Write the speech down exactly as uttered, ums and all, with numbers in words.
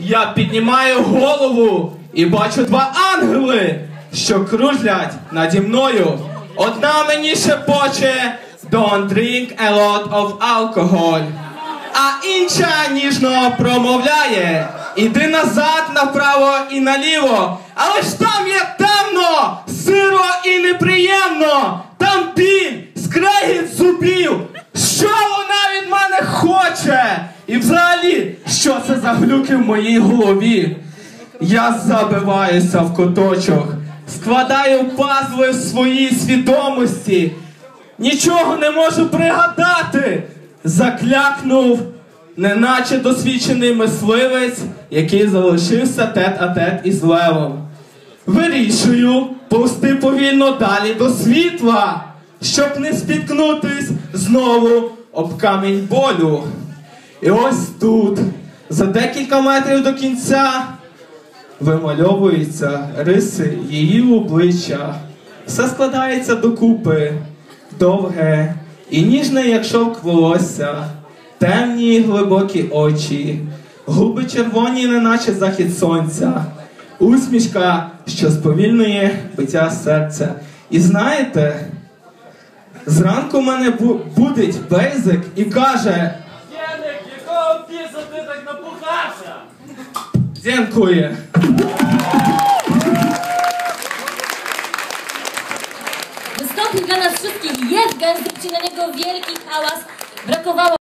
Я піднімаю голову і бачу два ангели, що кружлять наді мною. Одна мені шепоче «Don't drink a lot of alcohol», а інша ніжно промовляє «Іди назад, направо і наліво, але ж там є темно, сиро і неприємно, там біль, скрегіт зубів, що вона від мене хоче? І взагалі, що це за глюки в моїй голові?» Я забиваюся в куточок, складаю пазли в своїй свідомості, нічого не можу пригадати. Заклякнув, неначе досвідчений мисливець, який залишився тет-а-тет із левом. Вирішую повзти повільно далі до світла, щоб не спіткнутись знову об камінь болю. І ось тут, за декілька метрів до кінця, вимальовуються риси її обличчя. Все складається докупи, довге і ніжне, як шовк, волосся, темні глибокі очі, губи червоні, неначе захід сонця, усмішка, що сповільнює биття серця. І знаєте, зранку мене бу будить Бейзик і каже: «Єник, якого біса ти так напухався?» Дякую. Wystąpił dla nas wszystkich, jest gęsty, na niego wielki hałas. Brakowało